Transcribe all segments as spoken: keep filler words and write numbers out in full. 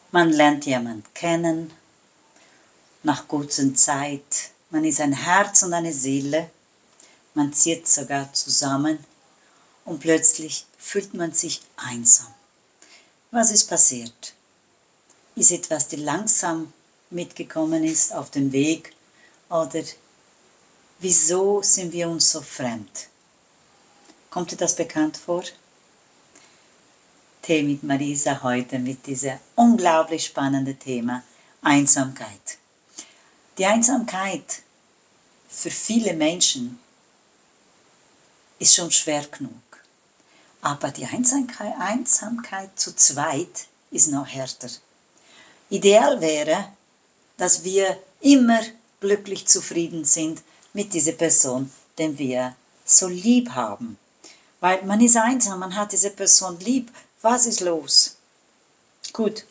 Man lernt jemanden kennen, nach kurzer Zeit. Man ist ein Herz und eine Seele. Man zieht sogar zusammen und plötzlich fühlt man sich einsam. Was ist passiert? Ist etwas, die langsam mitgekommen ist auf dem Weg? Oder wieso sind wir uns so fremd? Kommt dir das bekannt vor? Tee mit Marisa heute mit diesem unglaublich spannenden Thema Einsamkeit. Die Einsamkeit für viele Menschen ist schon schwer genug. Aber die Einsamkeit, Einsamkeit zu zweit ist noch härter. Ideal wäre, dass wir immer glücklich zufrieden sind mit dieser Person, den wir so lieb haben. Weil man ist einsam, man hat diese Person lieb. Was ist los? Gut.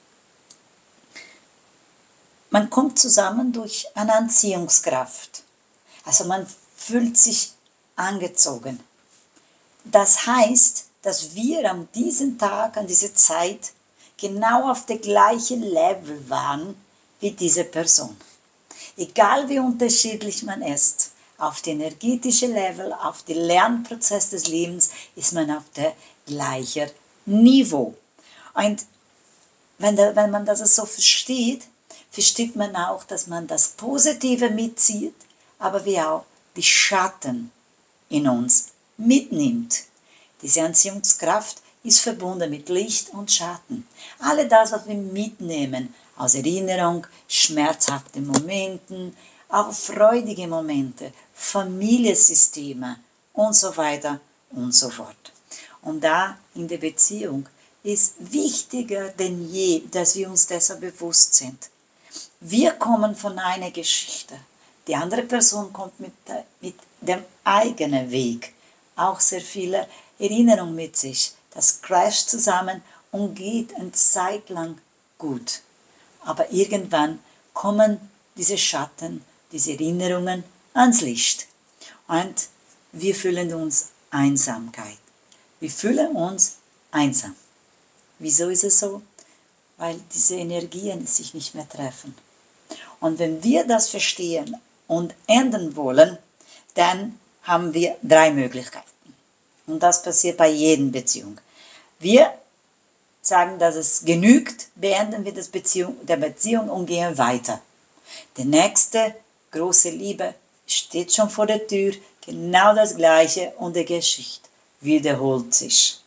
Man kommt zusammen durch eine Anziehungskraft. Also man fühlt sich angezogen. Das heißt, dass wir an diesem Tag, an dieser Zeit, genau auf dem gleichen Level waren wie diese Person. Egal wie unterschiedlich man ist, auf dem energetischen Level, auf dem Lernprozess des Lebens, ist man auf dem gleichen Niveau. Und wenn, da, wenn man das so versteht, versteht man auch, dass man das Positive mitzieht, aber wie auch die Schatten in uns mitnimmt. Diese Anziehungskraft ist verbunden mit Licht und Schatten. Alle das, was wir mitnehmen, aus Erinnerung, schmerzhafte Momenten, auch freudige Momente, Familiensysteme und so weiter und so fort. Und da in der Beziehung ist wichtiger denn je, dass wir uns dessen bewusst sind. Wir kommen von einer Geschichte. Die andere Person kommt mit, mit dem eigenen Weg. Auch sehr viele Erinnerungen mit sich. Das crasht zusammen und geht eine Zeit lang gut. Aber irgendwann kommen diese Schatten, diese Erinnerungen ans Licht. Und wir fühlen uns Einsamkeit. Wir fühlen uns einsam. Wieso ist es so? Weil diese Energien sich nicht mehr treffen. Und wenn wir das verstehen und ändern wollen, dann haben wir drei Möglichkeiten. Und das passiert bei jeder Beziehung. Wir sagen, dass es genügt, beenden wir das Beziehung, der Beziehung und gehen weiter. Die nächste große Liebe steht schon vor der Tür, genau das Gleiche und die Geschichte wiederholt sich.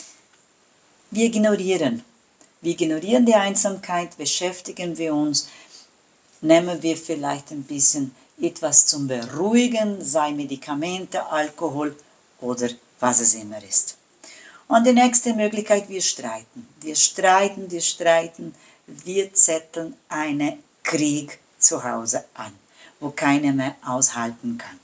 Wir ignorieren. Wir ignorieren die Einsamkeit, beschäftigen wir uns, nehmen wir vielleicht ein bisschen etwas zum Beruhigen, sei Medikamente, Alkohol oder was es immer ist. Und die nächste Möglichkeit, wir streiten. Wir streiten, wir streiten, wir zetteln einen Krieg zu Hause an, wo keiner mehr aushalten kann.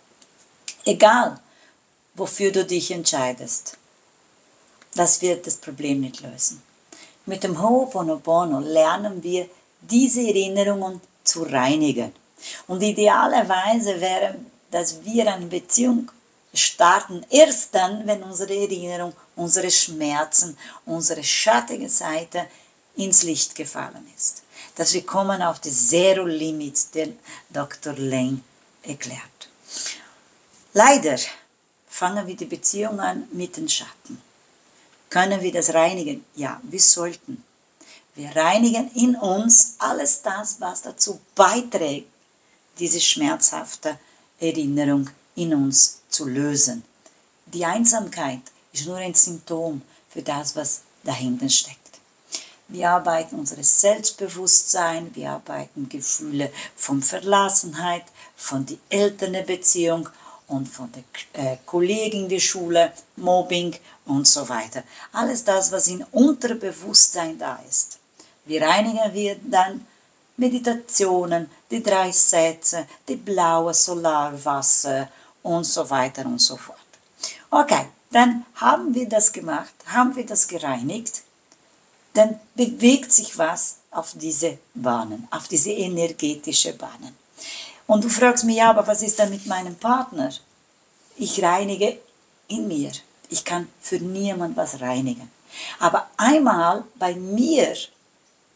Egal, wofür du dich entscheidest, das wird das Problem nicht lösen. Mit dem Ho'oponopono lernen wir, diese Erinnerungen zu reinigen. Und idealerweise wäre, dass wir eine Beziehung starten, erst dann, wenn unsere Erinnerung, unsere Schmerzen, unsere schattige Seite ins Licht gefallen ist. Dass wir kommen auf das Zero-Limit, den Doktor Lane erklärt. Leider fangen wir die Beziehung an mit den Schatten. Können wir das reinigen? Ja, wir sollten. Wir reinigen in uns alles das, was dazu beiträgt, diese schmerzhafte Erinnerung in uns zu lösen. Die Einsamkeit ist nur ein Symptom für das, was dahinter steckt. Wir arbeiten unser Selbstbewusstsein, wir arbeiten Gefühle von Verlassenheit, von der Elternbeziehung und von den äh, Kollegen in der Schule, Mobbing und so weiter. Alles das, was in unserem Bewusstsein da ist. Wie reinigen wir dann? Meditationen, die drei Sätze, die blaue Solarwasser und so weiter und so fort. Okay, dann haben wir das gemacht, haben wir das gereinigt, dann bewegt sich was auf diese Bahnen, auf diese energetische Bahnen. Und du fragst mich, ja, aber was ist denn mit meinem Partner? Ich reinige in mir. Ich kann für niemanden was reinigen. Aber einmal bei mir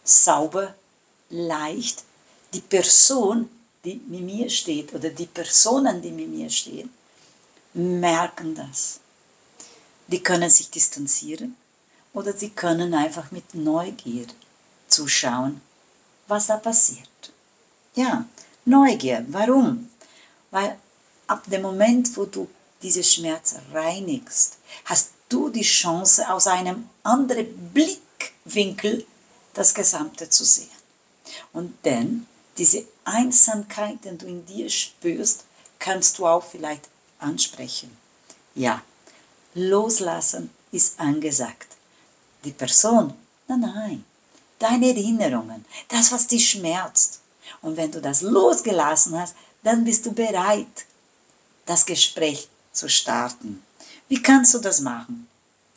sauber, leicht. Die Person, die mit mir steht, oder die Personen, die mit mir stehen, merken das. Die können sich distanzieren oder sie können einfach mit Neugier zuschauen, was da passiert. Ja, Neugier. Warum? Weil ab dem Moment, wo du diesen Schmerz reinigst, hast du die Chance, aus einem anderen Blickwinkel das Gesamte zu sehen. Und dann, diese Einsamkeit, die du in dir spürst, kannst du auch vielleicht ansprechen. Ja, loslassen ist angesagt. Die Person, nein, nein, deine Erinnerungen, das, was dich schmerzt. Und wenn du das losgelassen hast, dann bist du bereit, das Gespräch zu starten. Wie kannst du das machen?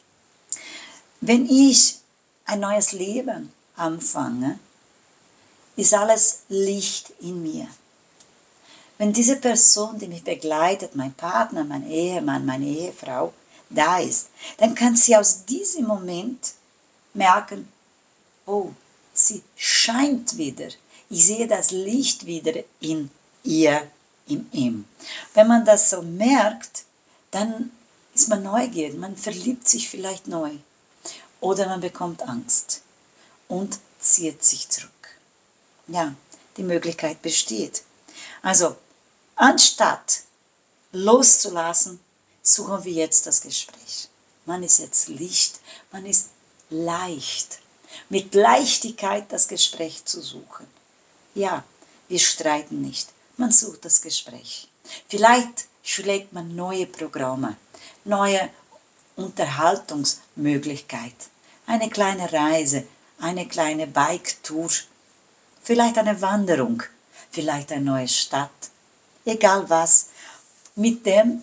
Wenn ich ein neues Leben anfange, ist alles Licht in mir. Wenn diese Person, die mich begleitet, mein Partner, mein Ehemann, meine Ehefrau, da ist, dann kann sie aus diesem Moment merken, oh, sie scheint wieder. Ich sehe das Licht wieder in ihr, in ihm. Wenn man das so merkt, dann ist man neugierig, man verliebt sich vielleicht neu. Oder man bekommt Angst und zieht sich zurück. Ja, die Möglichkeit besteht. Also, anstatt loszulassen, suchen wir jetzt das Gespräch. Man ist jetzt Licht, man ist leicht. Mit Leichtigkeit das Gespräch zu suchen. Ja, wir streiten nicht. Man sucht das Gespräch. Vielleicht schlägt man neue Programme, neue Unterhaltungsmöglichkeiten, eine kleine Reise, eine kleine Bike-Tour, vielleicht eine Wanderung, vielleicht eine neue Stadt, egal was. Mit dem,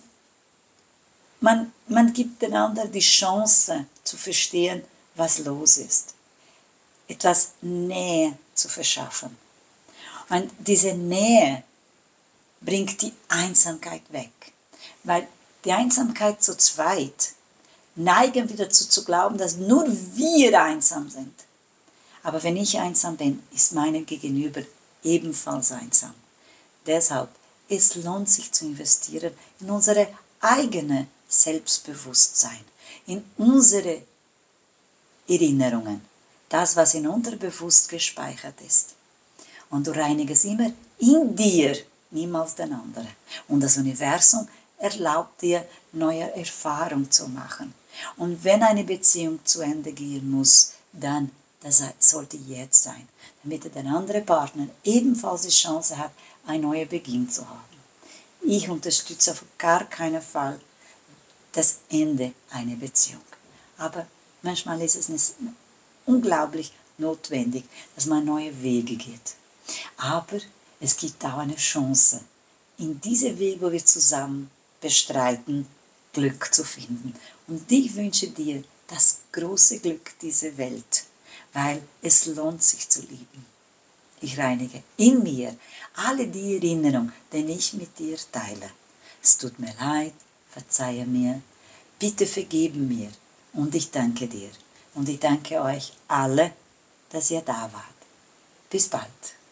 man, man gibt den anderen die Chance zu verstehen, was los ist. Etwas Nähe zu verschaffen. Und diese Nähe bringt die Einsamkeit weg. Weil die Einsamkeit zu zweit neigen wir dazu zu glauben, dass nur wir einsam sind. Aber wenn ich einsam bin, ist mein Gegenüber ebenfalls einsam. Deshalb, es lohnt sich zu investieren in unsere eigene Selbstbewusstsein, in unsere Erinnerungen, das, was in Unterbewusst gespeichert ist. Und du reinigst immer in dir, niemals den anderen. Und das Universum erlaubt dir, neue Erfahrungen zu machen. Und wenn eine Beziehung zu Ende gehen muss, dann das sollte jetzt sein, damit der andere Partner ebenfalls die Chance hat, einen neuen Beginn zu haben. Ich unterstütze auf gar keinen Fall das Ende einer Beziehung. Aber manchmal ist es nicht unglaublich notwendig, dass man neue Wege geht. Aber es gibt auch eine Chance, in diesem Weg, wo wir zusammen bestreiten, Glück zu finden. Und ich wünsche dir das große Glück dieser Welt, weil es lohnt sich zu lieben. Ich reinige in mir alle die Erinnerungen, die ich mit dir teile. Es tut mir leid, verzeihe mir, bitte vergebe mir und ich danke dir. Und ich danke euch alle, dass ihr da wart. Bis bald.